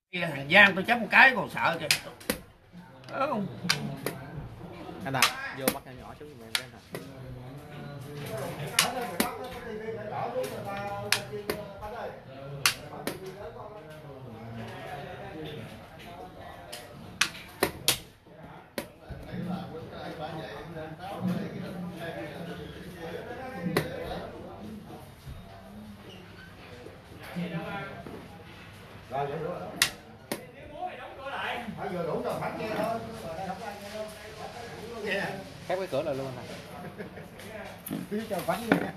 Thằng Giang tôi chấp một cái còn sợ kìa. Không. Anh Đạt vô bắt nhỏ nhỏ xuống giùm em cái anh Đạt. Rồi vậy rồi. Bây giờ đủ rồi bánh nghe thôi. Khép cái cửa lại luôn anh Đạt. Cứ cho bánh nha.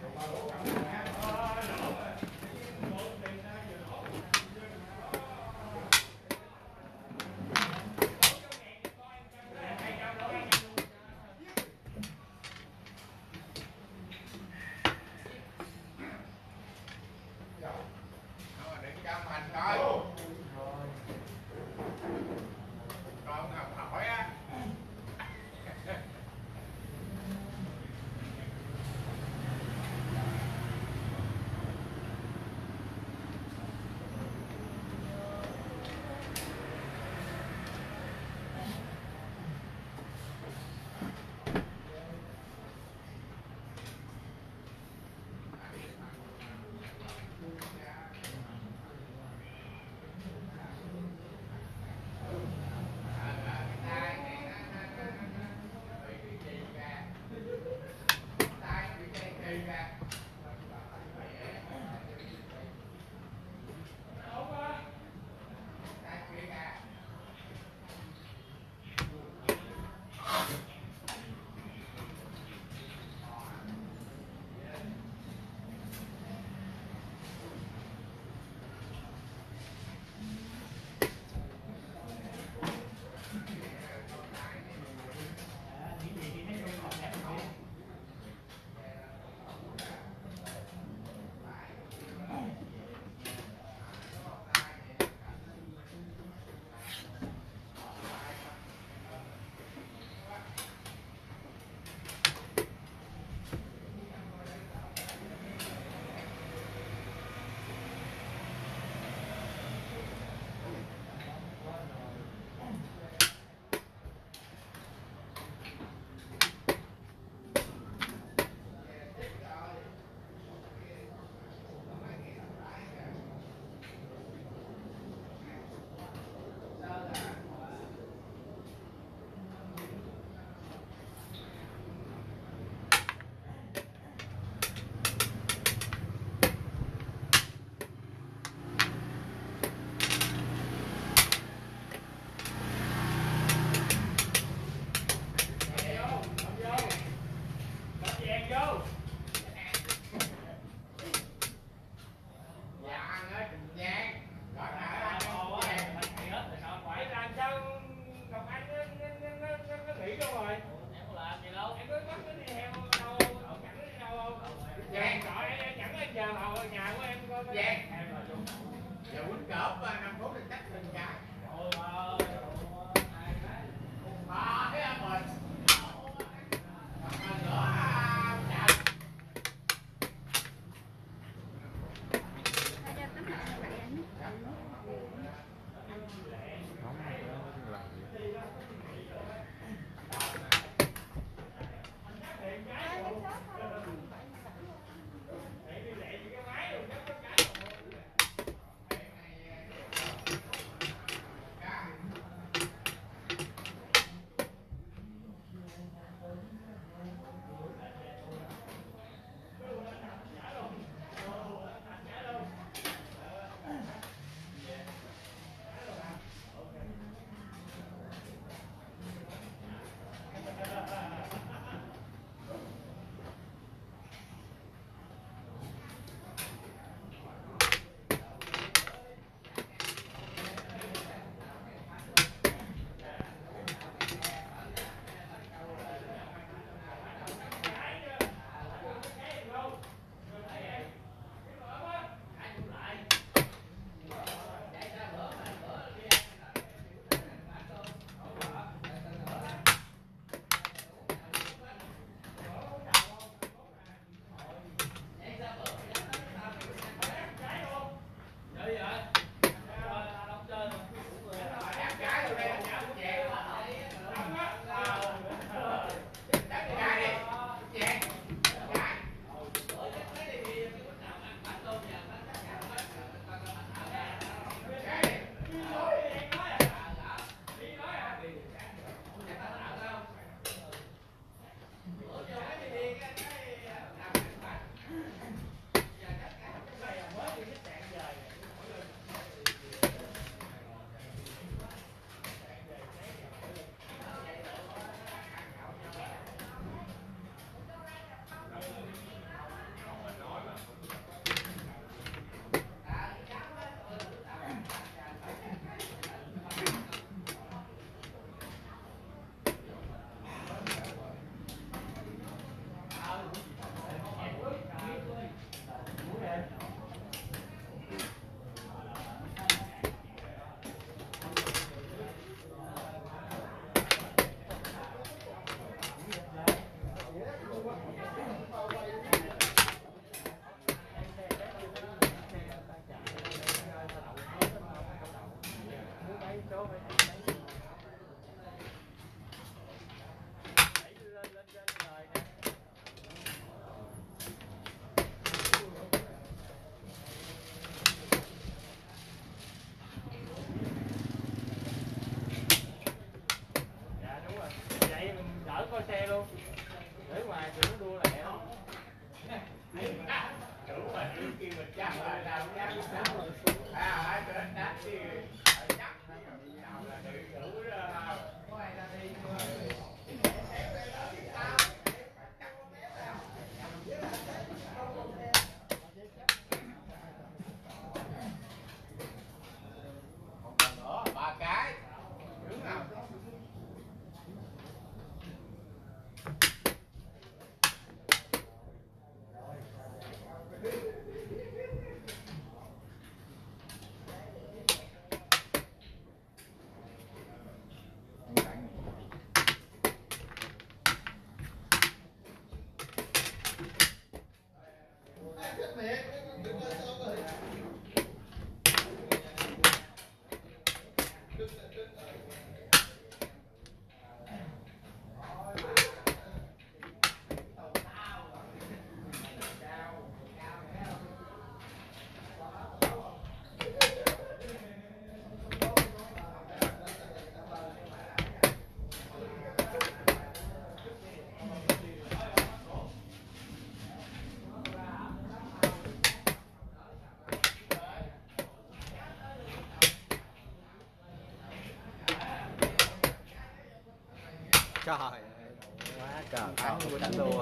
Trời ơi, quá trời thắng của đánh đua.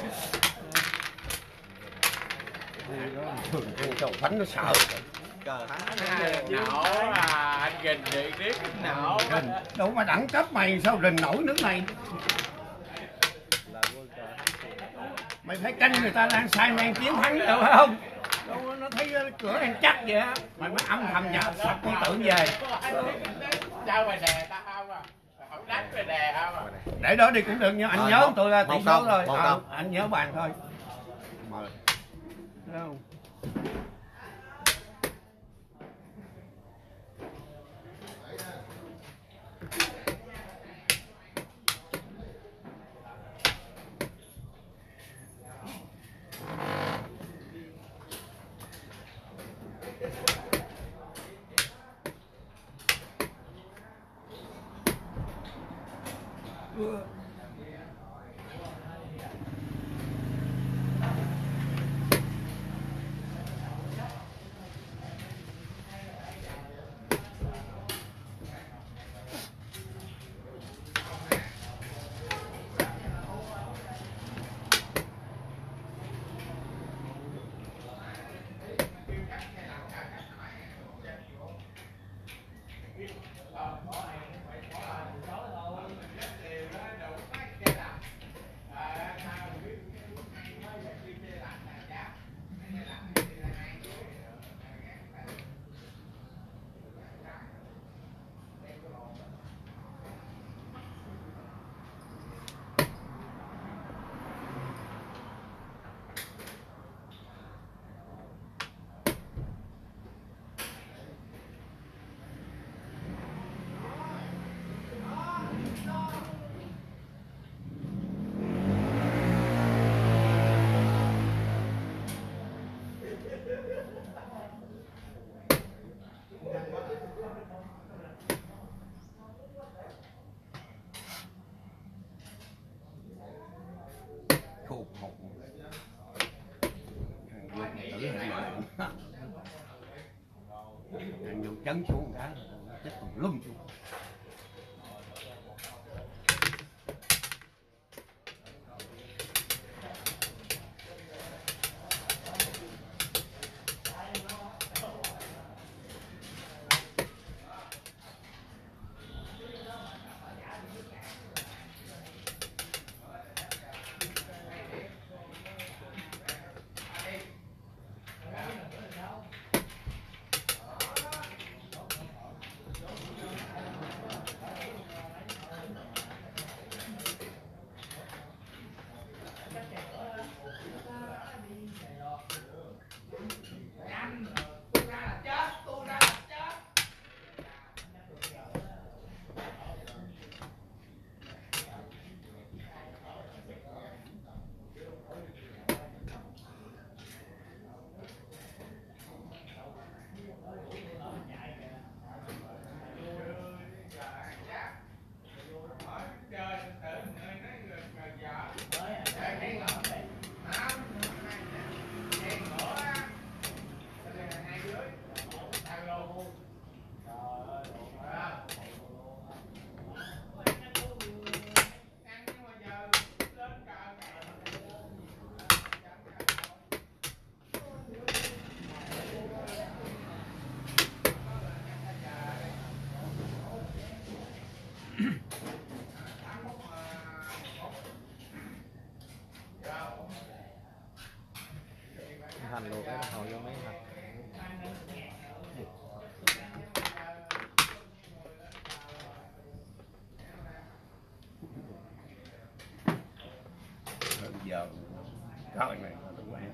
Chầu bánh nó sợ. Cờ thắng Nổ à, anh gình điện tiếp nổ. Đâu mà đẳng cấp mày sao rình nổi nước này. là quân cờ thắng. Mày phải canh người ta đang sai mang chiến thắng được không? Đâu nó thấy cửa đang chắc vậy á. Mày mới âm thầm nhặt sập con tượng về. Sao mà đè tao không à? Không đánh mà đè không à? Để đó đi cũng được nhưng anh nhớ tôi là tỷ số rồi. Một không. Anh nhớ bàn thôi. Mời. Thấy không? Khổ khổ. Anh dùng chấn xuống cái chết còn lum xuống. Hành luộc cái hồi vô mấy hành. Giờ coi này tôi quen.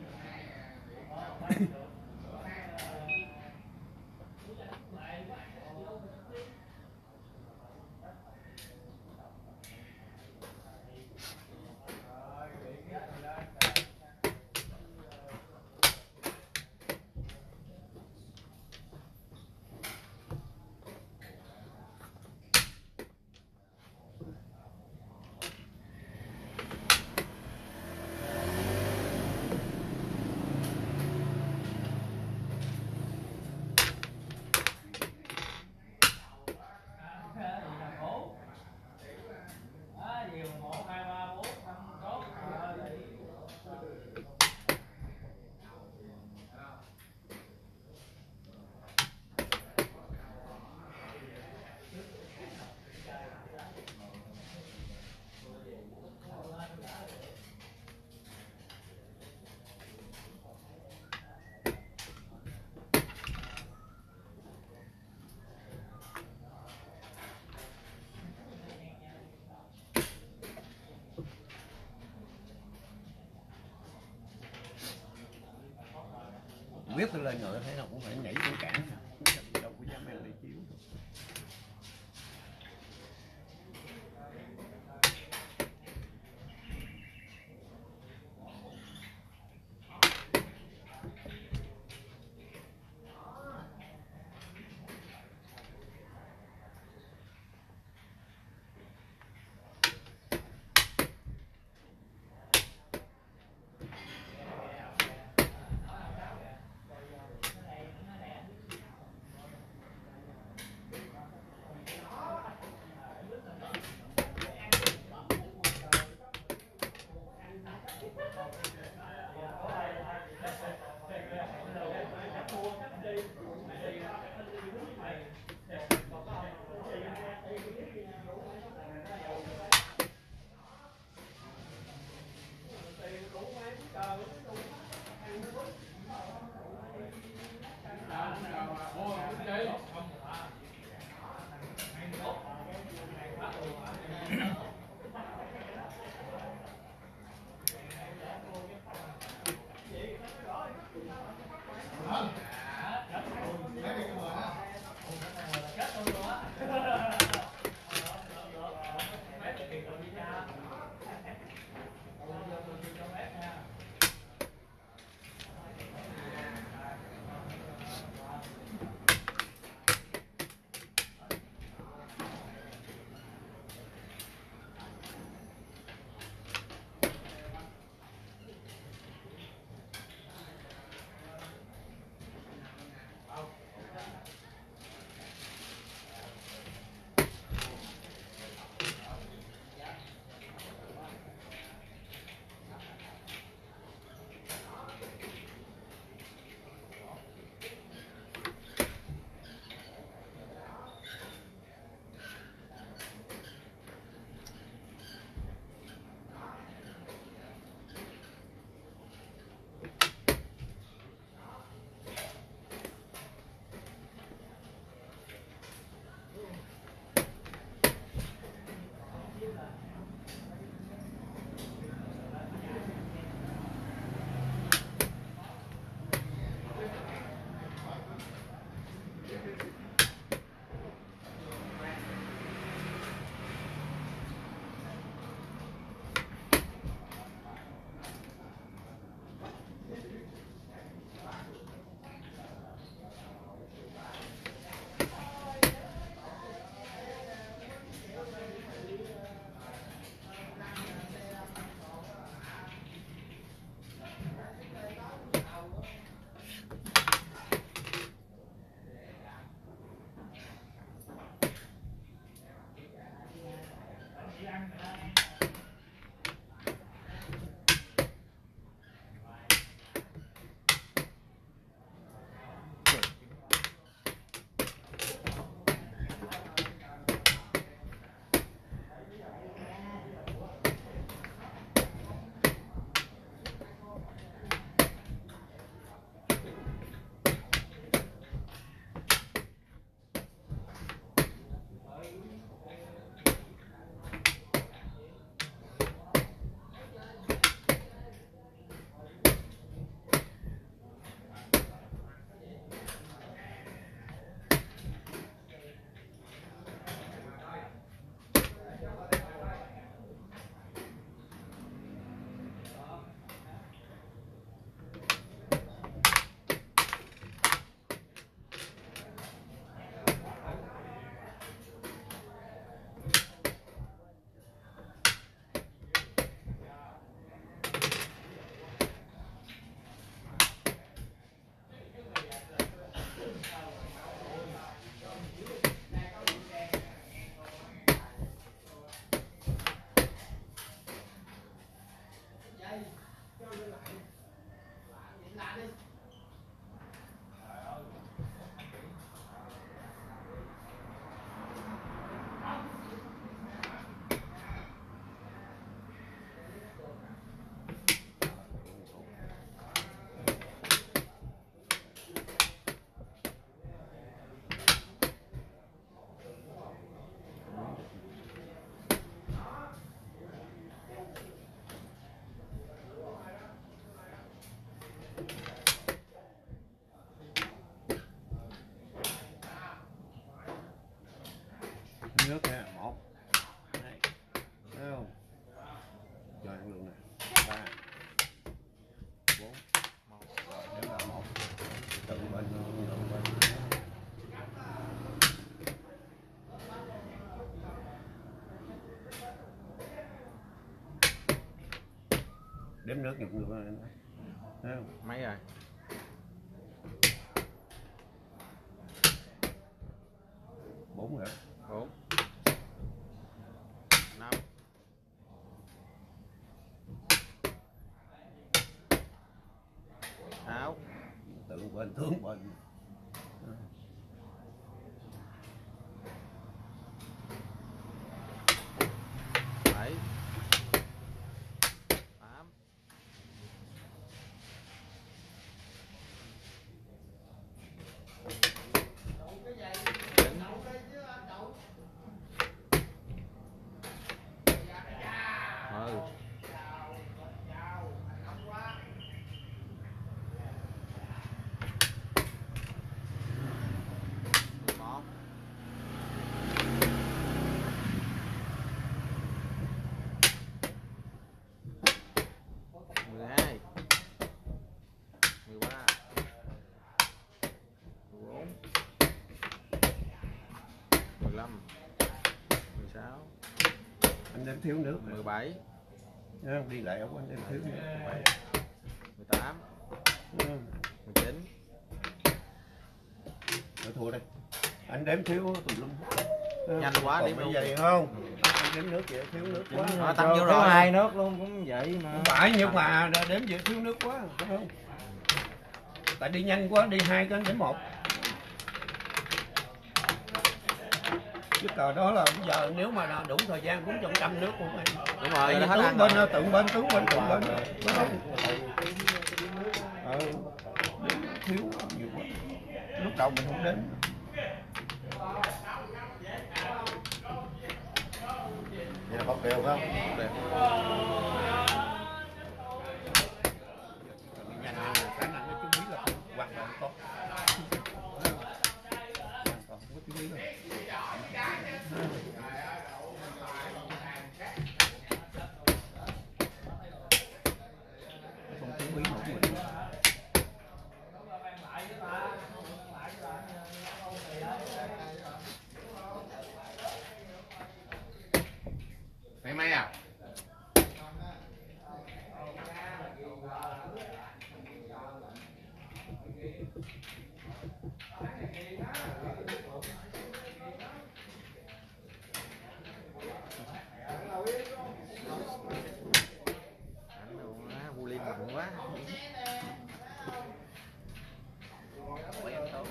Biết tôi lên ngựa thế nào cũng phải nhảy xuống cản, đâu có dám lên đi chiếu. nước ha, 1 2 thấy không, cho ăn luôn nè, 3 4 rồi đếm là 1 tự bên đếm nước nhục được thấy không, mấy rồi? 4 rồi, 4 5 6 tự bên tướng bên 7 8 ừ 11 12 13 14 15 16 anh đếm thiếu nước nè. 17 Thấy không? Đi lại ông anh đếm thiếu nước 18 thấy không? 19 Thôi thua đây, anh đếm thiếu tùm lum. Nhanh quá, Còn đếm bây luôn. giờ không anh đếm nước vậy thiếu nước quá. Nó tăng vô Thiếu rồi. 2 nước luôn cũng vậy mà. Không phải nhưng mà đếm vậy thiếu nước quá phải không, tại đi nhanh quá, đi 2 cái đến 1 chứ cờ đó là bây giờ nếu mà đủ thời gian cũng 100 nước luôn. Đúng Tại rồi, vì nó hết tướng ăn bên rồi. tượng bên đúng không? Thiếu nhiều quá, lúc đầu mình không đến. Vậy là bọc đều phải không? Đẹp. Nhanh hơn là khả năng nó chú ý là hoàn toàn tốt, hoàn toàn không có chú ý đâu. Không chú ý một mình. Mày may à? Ảnh đồ quá, bu lim mạnh quá. Phổi em tốt,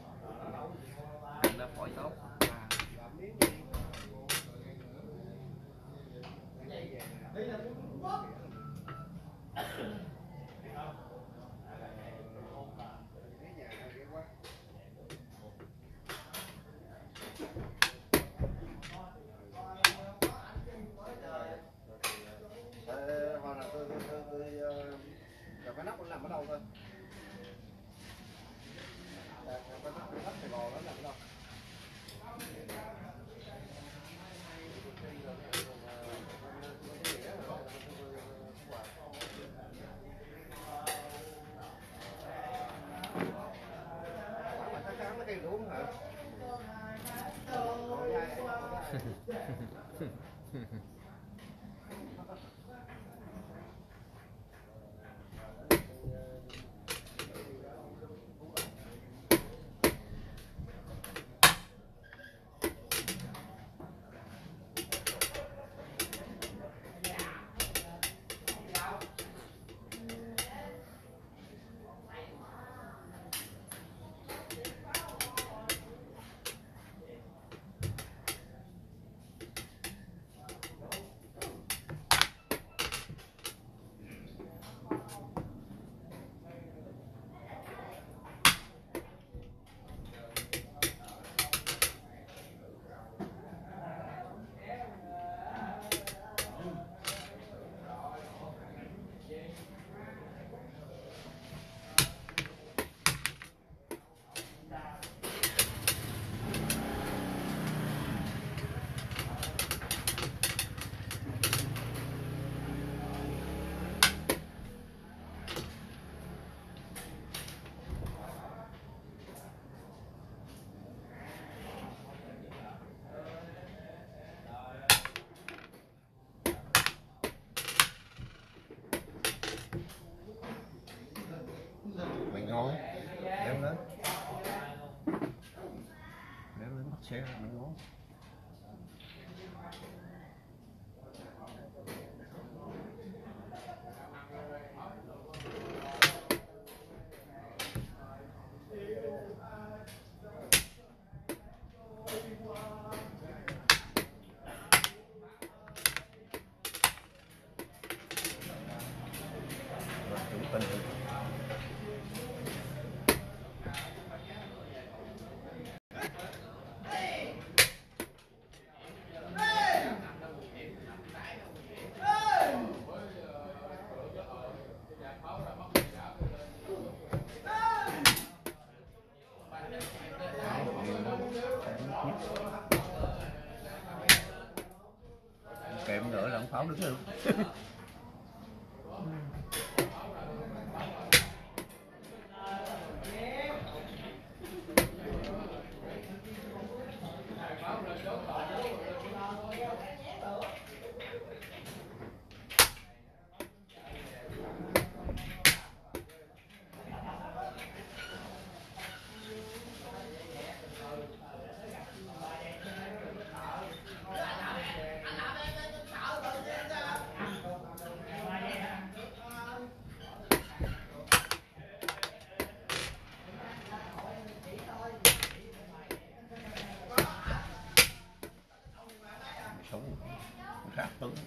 ăn là phổi tốt. Hoặc là tôi cái nắp nó nằm ở đâu thôi. Cái nắp Sài Gòn nó nằm ở đâu? Nó kêu đúng hả? xe nó ngon. Kèm nữa là ông Pháo đứng luôn. Sống rác tướng.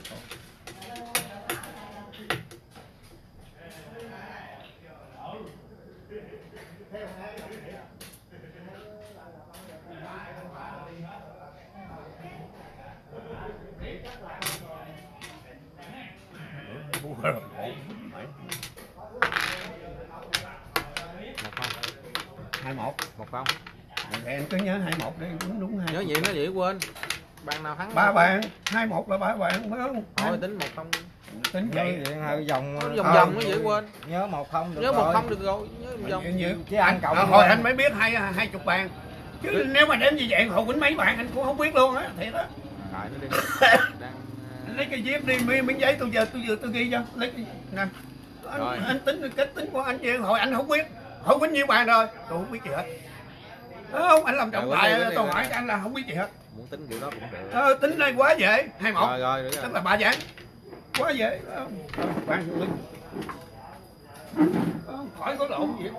Hai một 1-0. em cứ nhớ 2-1 đi, đúng hai. Nhớ gì nó vậy quên. Bàn nào thắng? 3 bàn, 2-1 là 3 bàn phải không? Thôi tính 1-0. Tính vậy. Hơi vòng Vòng vòng nó dễ quên. nhớ 1-0 được Nhớ rồi. 1-0 được rồi, nhớ vòng. Chứ ăn cộng hồi anh mới biết 20 bàn. Chứ nếu mà đếm như vậy Hồ Quỳnh mấy bàn anh cũng không biết luôn á, thiệt á. Rồi nó đi. Đang Anh lấy cái viết đi, miếng giấy tôi ghi cho. Lấy cái nè. Anh tính cách tính của anh vậy, hồi anh không biết. Hồ Quỳnh nhiêu bàn rồi, tôi không biết gì hết. Đúng không? Anh làm trọng tài tôi hỏi anh là không biết gì hết. muốn tính kiểu đó cũng được. Tính đây quá dễ, 2-1. Rồi, tức là 3 ván. Quá dễ. Bàn Hồ Quỳnh. Khỏi có lộn gì hết.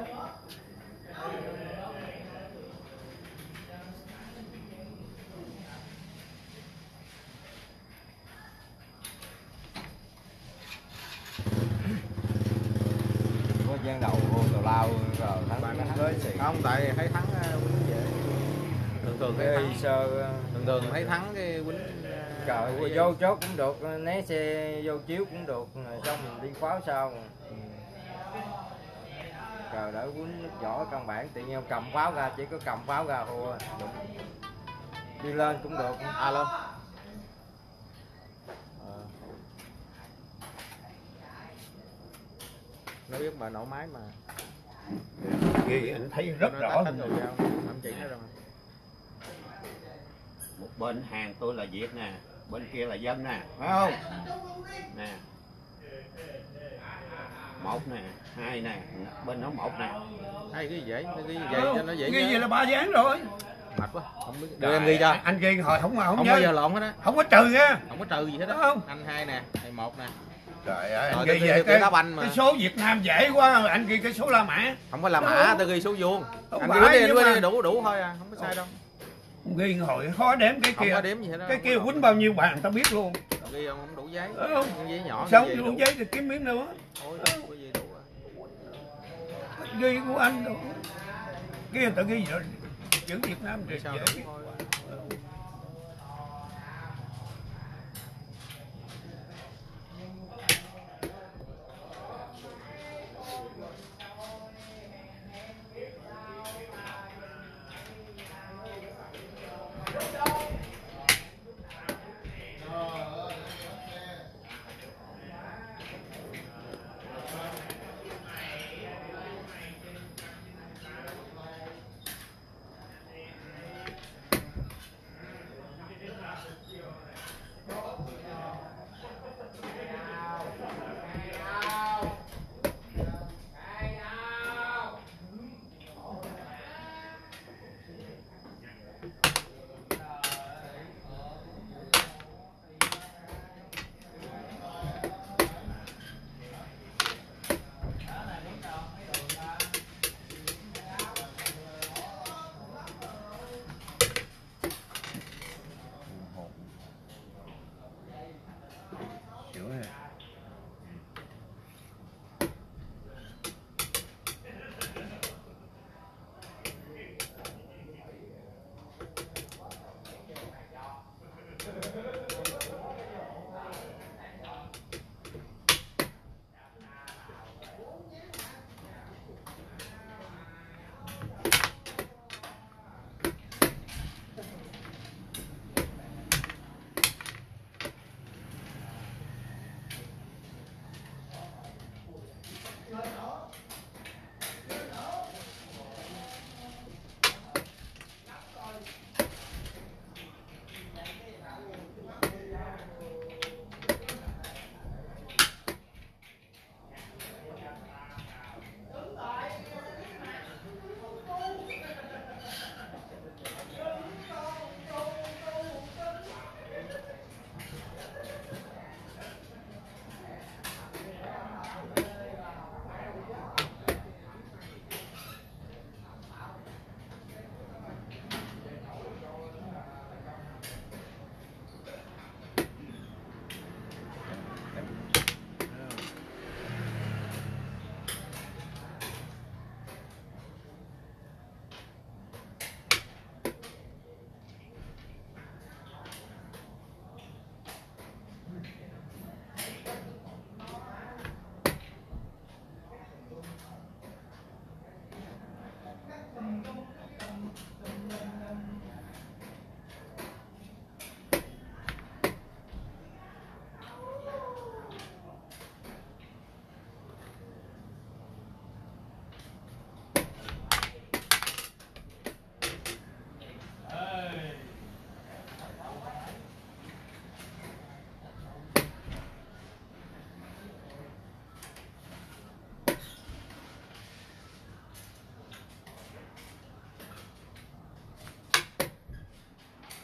có gian đầu tào lao rồi thắng tới xì. Không, tại thấy thắng Quýnh dễ. Thường thấy thắng. Sơ Thường thấy thắng cái Quýnh. trời vô chốt cũng được, né xe vô chiếu cũng được, rồi xong mình đi pháo sau. Trời đỡ Quýnh võ căn bản tự nhiên cầm pháo ra, chỉ có cầm pháo ra thôi. Đi lên cũng được. Lên. Nó biết mà nổ máy mà. Ghi anh thấy rất Nó rõ. tách đồ dao, không chỉ nó đâu. Một bên hàng tôi là Việt nè, bên kia là dân nè, phải không? Nè. 1 nè, 2 nè, bên nó 1 nè. Hay cái gì vậy? Cái gì vậy cho nó dễ Ghi nhớ. gì là 3 ván rồi. Mệt quá, không biết. Đưa em ghi cho. Anh ghi hồi không Không nhớ. bao giờ lộn hết á. Không có trừ nha. Không có trừ gì hết á. Không. Anh 2 nè, thầy 1 nè. Trời ơi, Rồi, anh ghi tôi về ghi đá banh mà. cái số Việt Nam dễ quá, anh ghi cái số La Mã. Không có La Mã, tôi ghi số vuông. Không Anh phải, ghi nhưng mà- đủ thôi à, không có sai đâu. Ghi hồi khó đếm cái Không kia. có đếm gì hết đó. Cái kia quýnh bao nhiêu bàn tao biết luôn. Ghi không đủ giấy. Không. Cái giấy nhỏ. Xong cái gì đủ giấy thì kiếm miếng nữa. Thôi, cái gì đủ à. Ghi của anh đâu. Kia tao ghi rồi. Chữ Việt Nam thì Sao dễ. đúng thôi.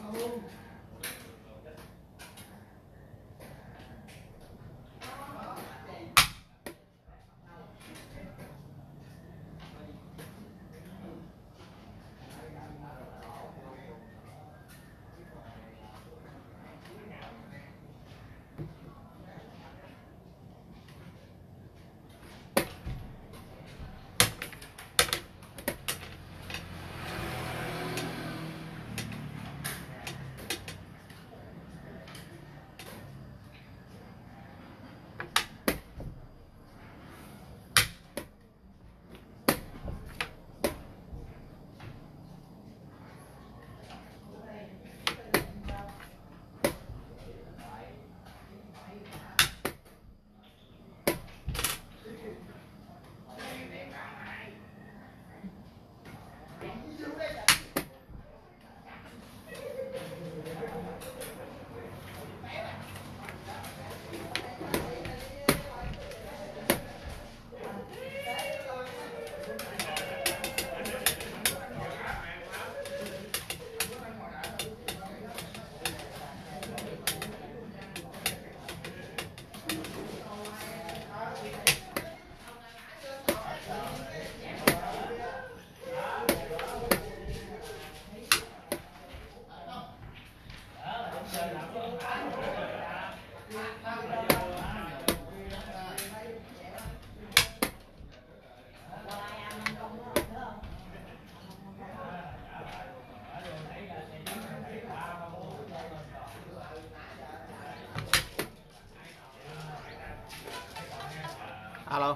Alo.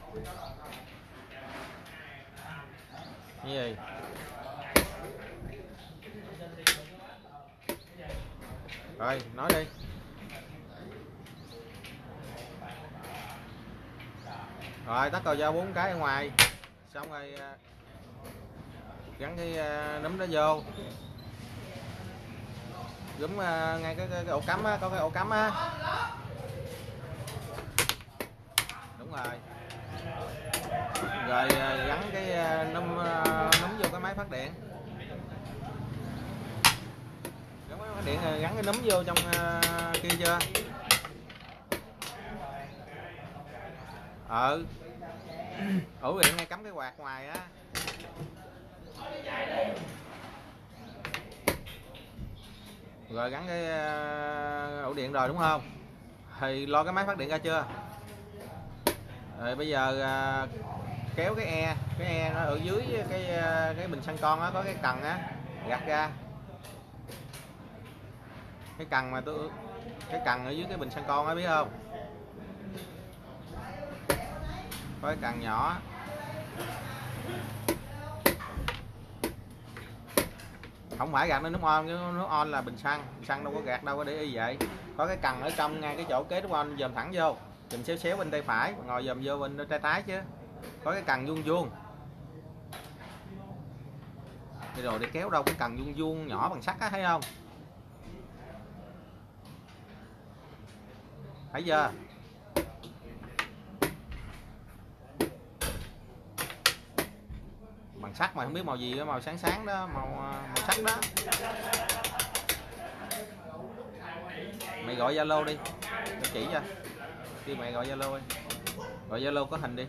Cái gì? Rồi, nói đi. Rồi, tắt cầu dao 4 cái ở ngoài. Xong rồi gắn cái núm đó vô. Gúm ngay cái ổ cắm á, có cái ổ cắm á. Đúng rồi. Rồi gắn cái núm vô cái máy phát điện. Gắn máy phát điện gắn cái núm vô trong kia chưa? Ổ điện ngay cắm cái quạt ngoài á. Rồi gắn cái ổ điện rồi đúng không? Thì lo cái máy phát điện ra chưa? Rồi bây giờ kéo cái e nó ở dưới cái bình xăng con á, có cái cần á, gạt ra. Cái cần ở dưới cái bình xăng con á, biết không? Có cái cần nhỏ. Không phải gạt nó nước on, nước on là bình xăng đâu có gạt đâu, có để ý vậy. Có cái cần ở trong ngay cái chỗ kế nước on, dòm thẳng vô, chùm xéo xéo bên tay phải, ngồi dòm vô bên tay trái chứ. Có cái cần vuông vuông. Bây rồi để kéo đâu, cái cần vuông vuông nhỏ bằng sắt á, thấy không? Thấy chưa? Bằng sắt mà không biết màu gì đó, màu sáng sáng đó, màu sắt đó. Mày gọi Zalo đi, để chỉ cho. Khi mày gọi Zalo đi, gọi Zalo có hình đi.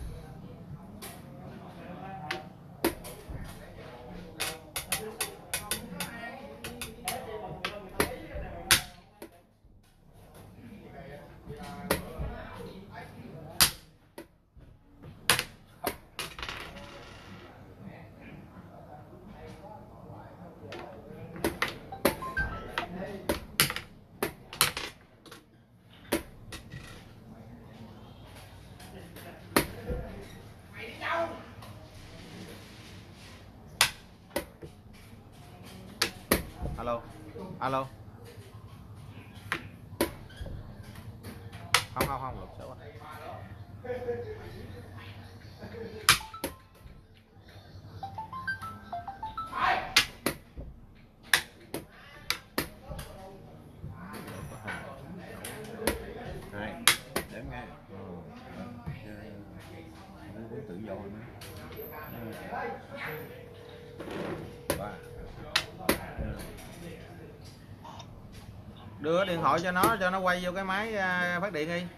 Alo, alo. Không, lục số. Hai, đếm nghe. Muốn tự do nữa. 3 Đưa điện thoại cho nó quay vô cái máy phát điện đi.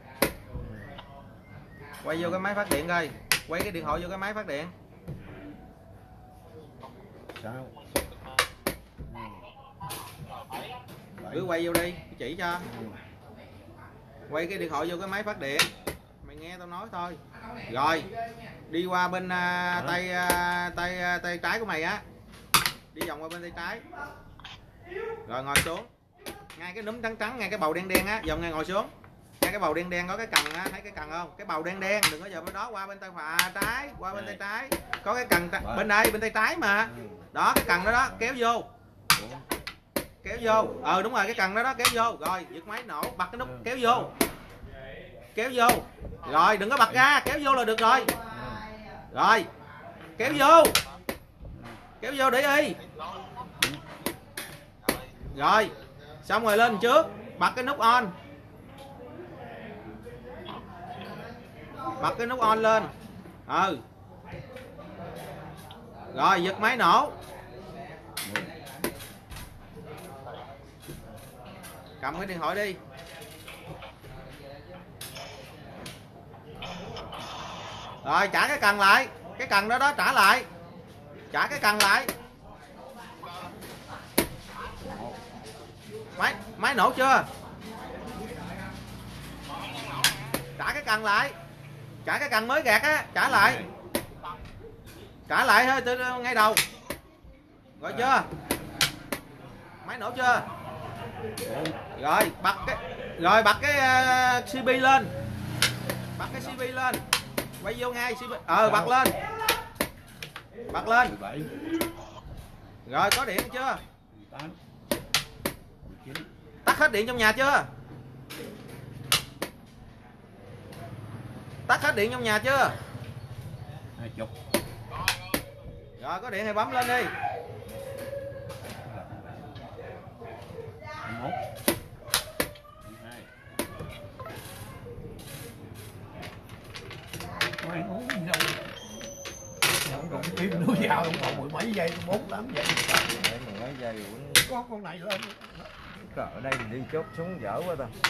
Quay vô cái máy phát điện coi. Quay cái điện thoại vô cái máy phát điện. Sao? Cứ quay vô đi, chỉ cho. Quay cái điện thoại vô cái máy phát điện. Mày nghe tao nói thôi. Rồi, đi qua bên tay trái của mày á. Đi vòng qua bên tay trái. Rồi ngồi xuống. Ngay cái núm trắng trắng, ngay cái bầu đen đen á, vòng ngay ngồi xuống. Ngay cái bầu đen đen có cái cần á, thấy cái cần không? Cái bầu đen đen, đừng có giờ bên đó, qua bên tay phải trái, qua bên tay trái. Có cái cần bên đây, bên tay trái mà. Đó, cái cần đó đó, kéo vô. Kéo vô. Đúng rồi, cái cần đó đó, kéo vô. Rồi, giật máy nổ, bật cái nút kéo vô. Kéo vô. Rồi, đừng có bật ra, kéo vô là được rồi. Rồi. Kéo vô. Kéo vô để đi. Rồi. Xong rồi lên trước, bật cái nút on. Bật cái nút on lên. Rồi, giật máy nổ. Cầm cái điện thoại đi. Rồi trả cái cần lại. Cái cần đó đó trả lại. Trả cái cần lại. Máy nổ chưa? Trả cái cần lại. Trả cái cần mới gạt á, trả lại. Trả lại thôi từ ngay đầu. Rồi chưa? Máy nổ chưa? Rồi bật cái CP lên. Bật cái CP lên. Quay vô ngay CP. Bật lên. Bật lên. 17. Rồi có điện chưa? 18. 19. Tắt hết điện trong nhà chưa? Tắt hết điện trong nhà chưa? 20. Rồi có điện thì bấm lên đi. 21. 22. Quay uống gì đâu. Không còn kiếm nước vào không còn 10 mấy giây, 4 8 giây. Để mình lấy dây uống. Có con này lên. Ở đây mình đi chốt xuống dở quá ta.